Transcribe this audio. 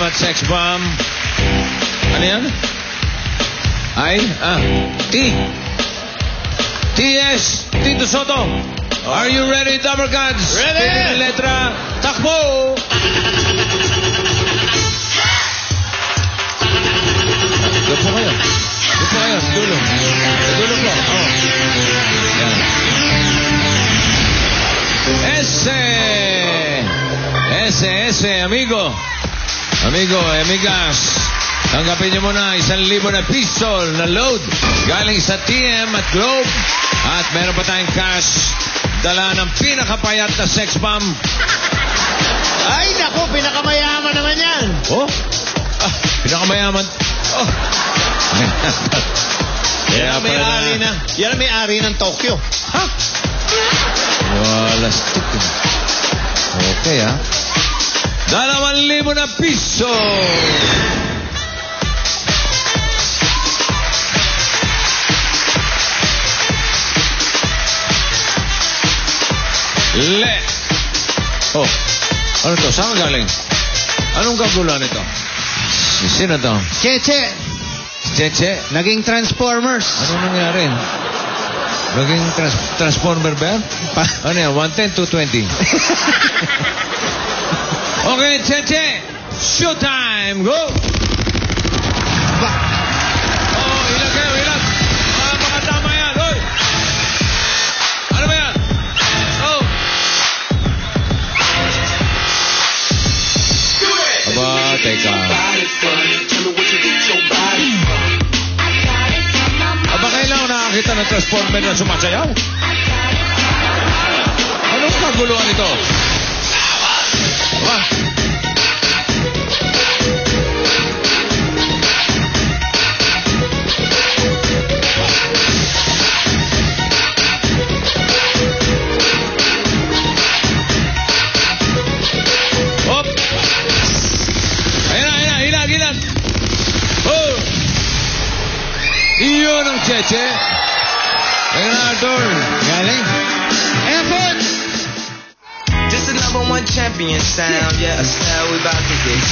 Salamat, Sex Bomb. Ano yan? T. T.S. Tito Soto. Are you ready, Double Gods? Ready! Pili ng letra. Takbo! Doon po kayo. Doon po kayo. Dulo. Dulo po. Oh. Yan. S, amigo. Amigo, amigas. Tanggapin niyo muna 1,000 na piso na load galing sa TM at Globe. At meron pa tayong cash. Dala ng pinakapayat na sex bomb. Ay, naku, pinakamayaman naman yan. Oh? Pinakamayaman. Oh. Yan ang may-ari ng Tokyo. Ha? Wala stick. Okay, ha? 2,000 na piso. Oh, ano to? Saan galing? Anong kaguluhan ito? Sino to? Cheche. Cheche? Naging Transformers. Ano nangyari? Naging Transformer ba? Ano yan? 110, 220. Okay, Cheche. Showtime. Go! Oh, ilag kayo, ilag. Makatama yan. Hoy! Ano ba yan? Oh! Aba, teka. Aba, kailangan nakakita ng Transformer na sumasayaw? Anong kaguluhan ito? Aba. Iyon ang Cheche. Leonardo. Galing. Effort! Just the #1 champion sound. Yeah, we about to get